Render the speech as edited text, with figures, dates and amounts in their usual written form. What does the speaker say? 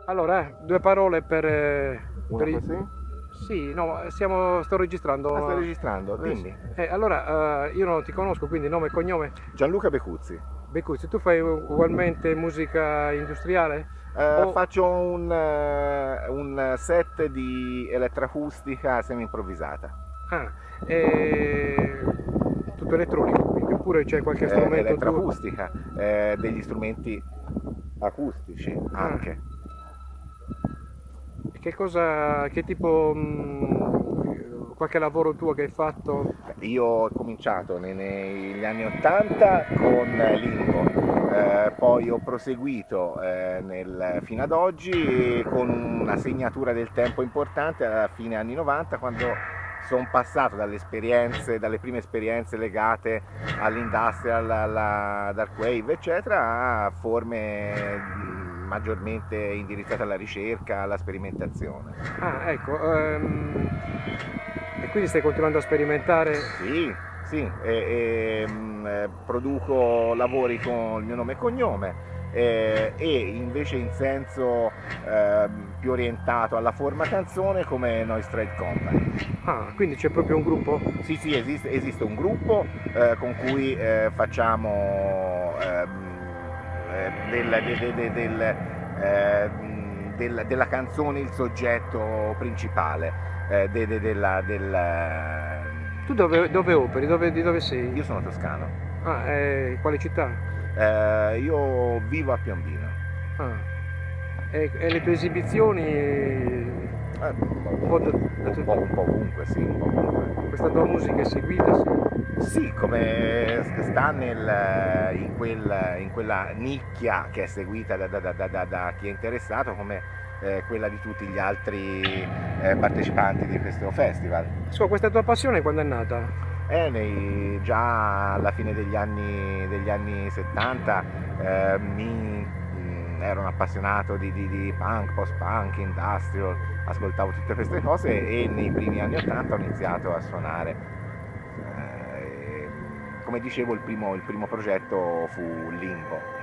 Allora, due parole per... Una così? Sì, no, sto registrando. Ah, stai registrando? Dimmi. Allora, io non ti conosco, quindi nome e cognome. Gianluca Becuzzi. Beccuzzi, tu fai ugualmente musica industriale? O... Faccio un set di elettroacustica semi-improvvisata. Ah, eh, tutto elettronico, quindi, oppure c'è qualche strumento tuo? Elettroacustica, degli strumenti acustici Ah, anche. e che tipo, qualche lavoro tuo che hai fatto? Io ho cominciato negli anni 80 con Limbo, poi ho proseguito fino ad oggi con una segnatura del tempo importante alla fine anni 90, quando sono passato dalle prime esperienze legate all'industrial, alla dark wave, eccetera, a forme maggiormente indirizzate alla ricerca, alla sperimentazione. Ah, ecco, e quindi stai continuando a sperimentare? Sì, sì, produco lavori con il mio nome e cognome, e invece in senso più orientato alla forma canzone come Noise Trade Company. Ah, quindi c'è proprio un gruppo? Sì, sì, esiste un gruppo con cui facciamo della canzone il soggetto principale. Tu dove operi? Di dove sei? Io sono toscano. Ah, quale città? Io vivo a Piombino. Ah, e le tue esibizioni? Un po', Un po' ovunque, sì, un po' ovunque. questa tua musica è seguita? Sì. Sì, come sta in quella nicchia che è seguita da chi è interessato, come quella di tutti gli altri partecipanti di questo festival. Scusa, questa tua passione quando è nata? Già alla fine degli anni 70 ero un appassionato di punk, post-punk, industrial, ascoltavo tutte queste cose e nei primi anni 80 ho iniziato a suonare. Come dicevo, il primo progetto fu Limbo.